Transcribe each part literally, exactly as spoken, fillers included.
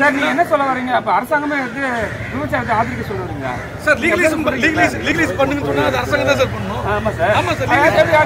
Sir நீங்க என்ன சொல்ல வரீங்க? அப்ப அரசாங்கமே வந்து விபச்சாரத்தை ஆதரிக்க சொல்றீங்க சார். லீகலைஸ் லீகலைஸ் லீகலைஸ் பண்ணுன்னு சொன்னா அது அரசாங்கம் தான் சார் பண்ணணும். ஆமா சார். ஆமா சார்.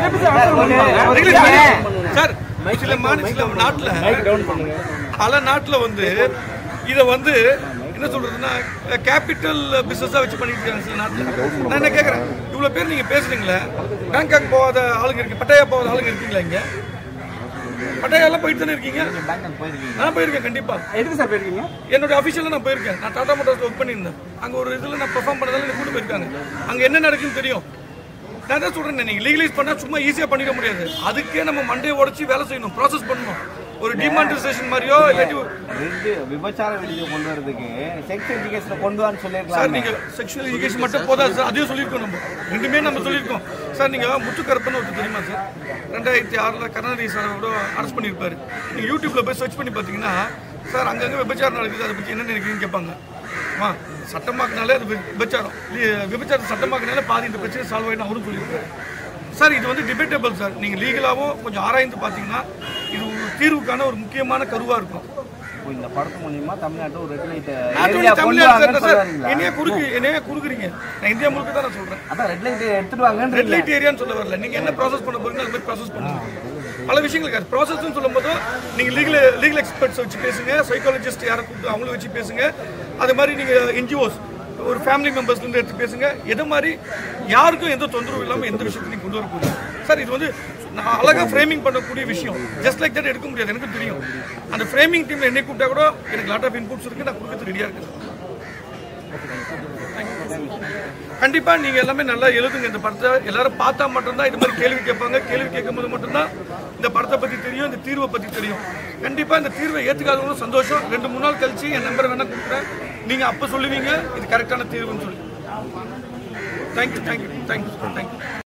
சார் சில மாநில நாட்டுல பல நாட்டுல வந்து இத வந்து என்ன சொல்றதுன்னா கேபிட்டல் பிசினஸா வச்சு பண்ணிட்டு இருக்காங்க சில நாட்டுல. நான் என்ன கேக்குறேன், இவ்வளவு பேர் நீங்க பேசுறீங்களே, பேங்காக் போகாத ஆளுங்க இருக்கு, பட்டாயா போகாத ஆளுங்க இருக்கீங்களா? இங்க பட்டாயாலாம் போயிட்டு தானே இருக்கீங்க? நான் போயிருக்கேன் கண்டிப்பா. எதுக்கு சார் போயிருக்கீங்க? என்னோட அஃபிஷியலா நான் போயிருக்கேன். நான் டாடா மோட்டார்ஸ் ஒர்க் பண்ணியிருந்தேன். அங்க ஒரு இதுல நான் பெர்ஃபார்ம் பண்ணதால எனக்கு கூட்டு போயிருக்காங்க. அங்க என்ன நடக்குன்னு தெரியும். நான் தான் சொல்றேன், நீங்க லீகலைஸ் பண்ணா சும்மா ஈஸியா பண்ணிட முடியாது. அதுக்கே நம்ம மண்டையை உடைச்சு வேலை செய்யணும், ப்ராசஸ் பண்ணணும். ஒரு டிமானிட்டைசேஷன் மாதிரியோ இல்லாட்டி விபச்சார வெளியே கொண்டு வரதுக்கு செக்ஸ் எஜுகேஷன் கொண்டு வான்னு சொல்லியிருக்கலாம் சார். நீங்க செக்ஷுவல் எஜுகேஷன் மட்டும் போதாது சார், அதையும் சொல்லியிருக்கோம். நம்ம ரெண்டுமே நம்ம சொல்லியிருக்கோம் சார். நீங்க முத்துக்கருப்பன்னு ஒருத்தர் தெரியுமா சார்? ரெண்டாயிரத்தி ஆறுல கருணாநிதி சார் கூட அரெஸ்ட் பண்ணியிருப்பாரு. நீங்க யூடியூப்ல போய் சர்ச் பண்ணி பார்த்தீங்கன்னா சார் அங்கங்க விபச்சாரம் நடக்குது, அதை பத்தி என்ன நினைக்கிறீங்கன்னு கேட்பாங்க. ஆ சட்டமாக்குனாலே அது விபச்சாரம், விபச்சாரம் சட்டமாக்குனாலே பாதி இந்த பிரச்சனை சால்வ் ஆகிடும் அவரும் சொல்லியிருக்காரு சார். இது வந்து டிபேட்டபிள் சார். நீங்க லீகலாவும் கொஞ்சம் ஆராய்ந்து பார்த்தீங்கன்னா இது ஒரு தீர்வுக்கான ஒரு முக்கியமான கருவா இருக்கும். இந்த படத்து மூலியமா தமிழ்நாட்டு ஒரு ரெட் லைட் என்னைய குறுக்கு என்னைய குறுக்குறீங்க. நான் இந்தியா முழுக்க தான் நான் சொல்றேன். அதான் ரெட் லைட் எடுத்துட்டு வாங்க. ரெட் லைட் ஏரியான்னு சொல்ல வரல. நீங்க என்ன ப்ராசஸ் பண்ண போறீங்க அது மாதிரி ப்ராசஸ் பண்ணுங்க. பல விஷயங்கள் இருக்காது. ப்ராசஸ்ன்னு சொல்லும் போது நீங்க லீகல் லீகல் எக்ஸ்பர்ட்ஸ் வச்சு பேசுங்க, சைக்காலஜிஸ்ட் யாரை கூப்பிட்டு அவங்கள வச்சு பேசுங்க. அது மாதிரி நீங்க என்ஜிஓஸ் ஒரு ஃபேமிலி மெம்பர்ஸ்ல இருந்து எடுத்து பேசுங்க. எது மாதிரி யாருக்கும் எந்த தொந்தரவு இல்லாம எந்த விஷயத்தையும் நீங்க கொண்டு வரக்கூடாது சார். இது வந்து நான் அழகா ஃப்ரேமிங் பண்ணக்கூடிய விஷயம். ஜஸ்ட் லைக் தட் எடுக்க முடியாது, எனக்கு தெரியும். அந்த ஃப்ரேமிங் டீம்ல என்னை கூப்பிட்டா கூட எனக்கு லாட் ஆஃப் இன்புட்ஸ் இருக்கு, நான் கொடுக்க ரெடியா இருக்கேன். கண்டிப்பா நீங்க எல்லாமே நல்லா எழுதுங்க. இந்த படத்தை எல்லாரும் பார்த்தா மட்டும்தான் இது மாதிரி கேள்வி கேட்பாங்க. கேள்வி கேட்கும் போது மட்டும்தான் இந்த படத்தை பத்தி தெரியும், இந்த தீர்வை பத்தி தெரியும். கண்டிப்பா இந்த தீர்வை ஏத்துக்காதவங்களும் சந்தோஷம். ரெண்டு மூணு நாள் கழிச்சு என் நம்பர் வேணா கொடுக்குறேன், நீங்க அப்ப சொல்லுவீங்க இது கரெக்டான தீர்வுன்னு சொல்லி. Thank you thank you thank you thank you.